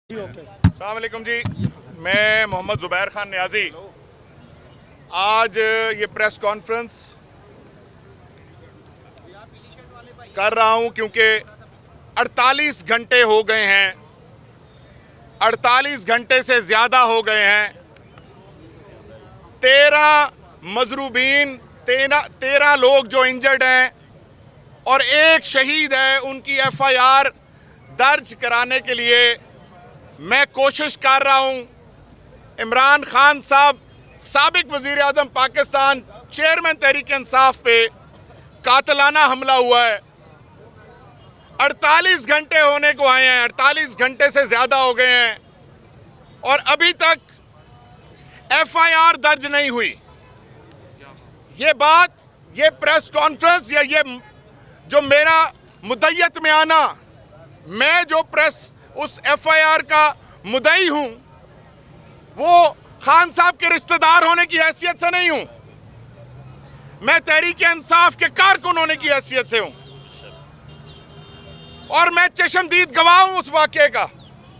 अस्सलाम वालेकुम जी, मैं मोहम्मद ज़ुबैर खान न्याजी आज ये प्रेस कॉन्फ्रेंस कर रहा हूं क्योंकि 48 घंटे हो गए हैं, 48 घंटे से ज़्यादा हो गए हैं। 13 मजरूबीन, 13 लोग जो इंजर्ड हैं और एक शहीद है, उनकी FIR दर्ज कराने के लिए मैं कोशिश कर रहा हूं। इमरान खान साहब साबिक वज़ीर आज़म पाकिस्तान, चेयरमैन तहरीक इंसाफ पे कातलाना हमला हुआ है। 48 घंटे होने को आए हैं, 48 घंटे से ज़्यादा हो गए हैं और अभी तक FIR दर्ज नहीं हुई। ये बात, ये प्रेस कॉन्फ्रेंस या ये जो मेरा मुद्दयत में आना, मैं जो प्रेस उस FIR का मुद्दई हूं, वो खान साहब के रिश्तेदार होने की हैसियत से नहीं हूं, मैं तहरीक इंसाफ के कारकुन होने की हैसियत से हूं और मैं चश्मदीद गवाह हूं उस वाक़े का।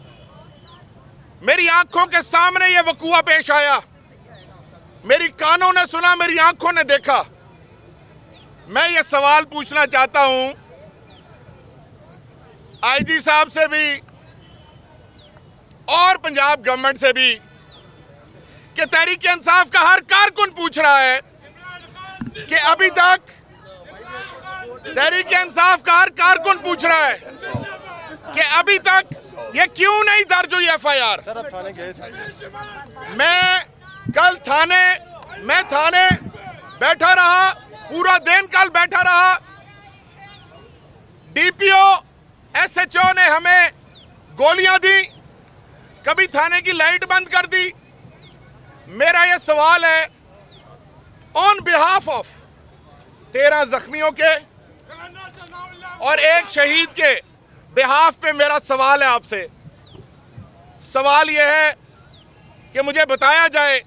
मेरी आंखों के सामने ये वक़ूआ पेश आया, मेरी कानों ने सुना, मेरी आंखों ने देखा। मैं ये सवाल पूछना चाहता हूं IG साहब से भी और पंजाब गवर्नमेंट से भी कि तहरीक इंसाफ का हर कारकुन पूछ रहा है कि अभी तक, तहरीक इंसाफ का हर कारकुन पूछ रहा है कि अभी तक ये क्यों नहीं दर्ज हुई FIR। मैं कल थाने बैठा रहा, पूरा दिन कल बैठा रहा। DPO SHO ने हमें गोलियां दी, कभी थाने की लाइट बंद कर दी। मेरा ये सवाल है ऑन बिहाफ ऑफ 13 जख्मियों के और एक शहीद के बिहाफ पे मेरा सवाल है आपसे। सवाल ये है कि मुझे बताया जाए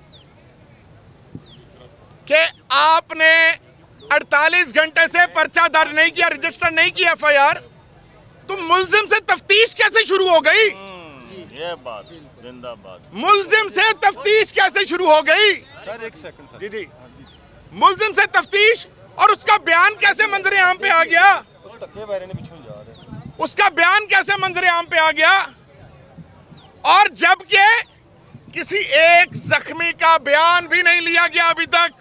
कि आपने 48 घंटे से पर्चा दर्ज नहीं किया, रजिस्टर नहीं किया FIR, तो मुल्जिम से तफ्तीश कैसे शुरू हो गई? ये बात जिंदाबाद। मुल्जिम से तफ्तीश कैसे शुरू हो गई? सर एक सेकंड सर। जी, मुल्जिम से तफ्तीश और उसका बयान कैसे मंजरे आम पे आ गया? उसका बयान कैसे मंजरे आम पे आ गया? और जबकि किसी एक जख्मी का बयान भी नहीं लिया गया अभी तक।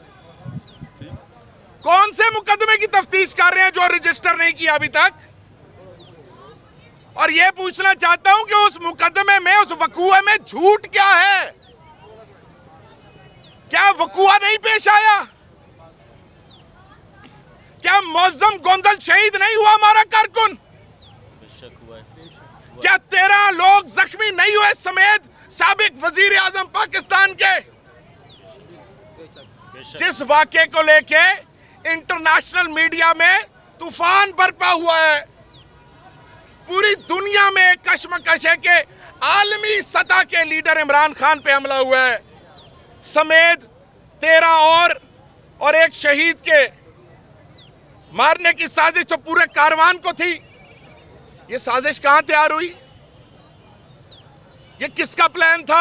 कौन से मुकदमे की तफ्तीश कर रहे हैं जो रजिस्टर नहीं किया अभी तक? और यह पूछना चाहता हूं कि उस मुकदमे में, उस वकूए में झूठ क्या है? क्या वकूआ नहीं पेश आया? क्या मौजम गोंदल शहीद नहीं हुआ हमारा कारकुन? क्या 13 लोग जख्मी नहीं हुए समेत साबिक वजीर आजम पाकिस्तान के? जिस वाक़े को लेके इंटरनेशनल मीडिया में तूफान बरपा हुआ है, पूरी दुनिया में कशमकश है कि आलमी सतह के लीडर इमरान खान पे हमला हुआ है, समेत 13 और एक शहीद के मारने की साजिश तो पूरे कारवान को थी। ये साजिश कहां तैयार हुई? ये किसका प्लान था?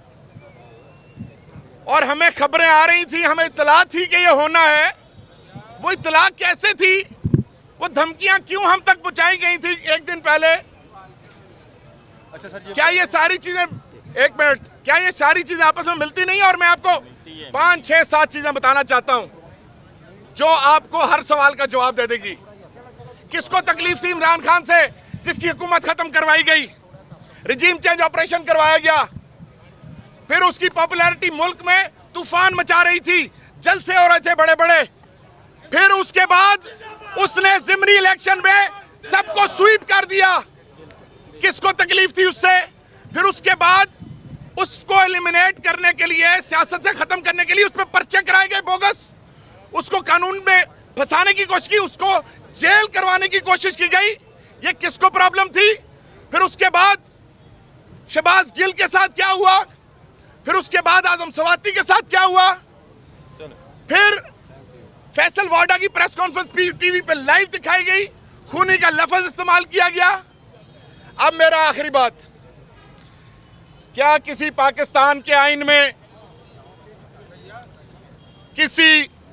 और हमें खबरें आ रही थी, हमें इत्तला थी कि ये होना है। वो इत्तला कैसे थी? वो धमकियां क्यों हम तक पहुंचाई गई थी एक दिन पहले? अच्छा सर, क्या ये सारी चीजें, एक मिनट, क्या ये सारी चीजें आपस में मिलती नहीं? और मैं आपको 5, 6, 7 चीजें बताना चाहता हूं जो आपको हर सवाल का जवाब दे देगी। किसको तकलीफ थी इमरान खान से जिसकी हुकूमत खत्म करवाई गई, रिजीम चेंज ऑपरेशन करवाया गया, फिर उसकी पॉपुलैरिटी मुल्क में तूफान मचा रही थी, जलसे हो रहे थे बड़े बड़े, फिर उसके बाद उसने ज़िमनी इलेक्शन में सबको स्वीप कर दिया। किसको तकलीफ थी उससे? फिर उसके बाद उसको एलिमिनेट करने के लिए, सियासत से खत्म करने के लिए उस पर पर्चे कराए गए बोगस, उसको कानून में फंसाने की कोशिश की, उसको जेल करवाने की कोशिश की गई। ये किसको प्रॉब्लम थी? फिर उसके बाद शहबाज गिल के साथ क्या हुआ? फिर उसके बाद आजम सवाती के साथ क्या हुआ? फिर फैसल वाडा की प्रेस कॉन्फ्रेंस टीवी पे लाइव दिखाई गई, खूनी का लफ्ज इस्तेमाल किया गया। अब मेरा आखिरी बात, क्या किसी पाकिस्तान के आईन में किसी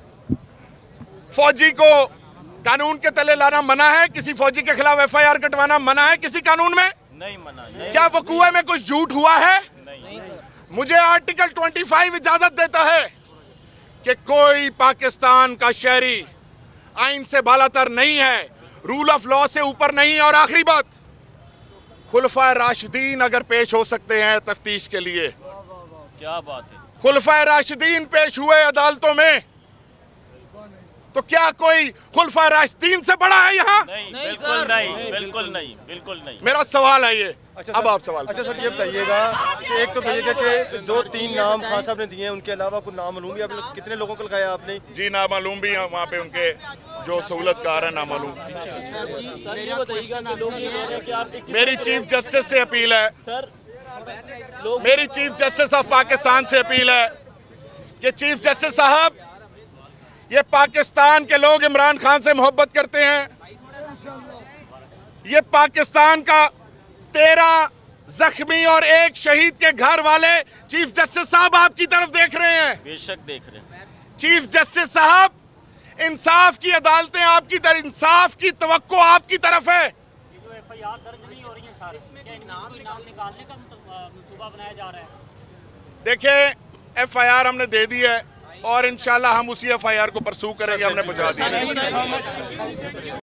फौजी को कानून के तले लाना मना है? किसी फौजी के खिलाफ एफआईआर कटवाना मना है किसी कानून में? नहीं मना। नहीं। क्या वकूए में कुछ झूठ हुआ है? नहीं। मुझे आर्टिकल 25 इजाजत देता है कि कोई पाकिस्तान का शहरी आइन से बालातर नहीं है, रूल ऑफ लॉ से ऊपर नहीं है। और आखिरी बात, खुलफा राशिदीन अगर पेश हो सकते हैं तफ्तीश के लिए, क्या बात है, खुलफा राशिदीन पेश हुए अदालतों में, तो क्या कोई खुलफा राशिदीन से बड़ा है यहाँ? नहीं, बिल्कुल नहीं, बिल्कुल नहीं, बिल्कुल नहीं। मेरा सवाल है ये। अच्छा अब आप सवाल। अच्छा सर, ये बताइएगा कि एक तो कहिएगा कि 2-3 नाम खान साहब ने दिए हैं, उनके अलावा कुछ नाम मालूम भी आप कितने लोगों को लगाया आपने? जी नामालूम भी हैं वहाँ पे उनके जो सहूलतकार हैं, नामालूम। सर ये बताइएगा कि लोग ये कह रहे हैं कि आप मेरी चीफ जस्टिस से अपील है, सर लोग मेरी चीफ जस्टिस ऑफ पाकिस्तान से अपील है कि चीफ जस्टिस साहब, ये पाकिस्तान के लोग इमरान खान से मोहब्बत करते हैं। ये पाकिस्तान का 13 जख्मी और 1 शहीद के घर वाले चीफ जस्टिस साहब आपकी तरफ देख रहे हैं। बेशक देख रहे हैं। चीफ जस्टिस साहब, इंसाफ की अदालतें आपकी तरफ, इंसाफ की तवक्को आपकी तरफ है। एफआईआर दर्ज नहीं हो रही है सर, क्या नाम निकालने का मंसूबा बनाया जा रहा है? देखिए, एफआईआर हमने दे दी है और इंशाल्लाह हम उसी एफआईआर को परसू करेंगे। हमने पहुंचा दिया है।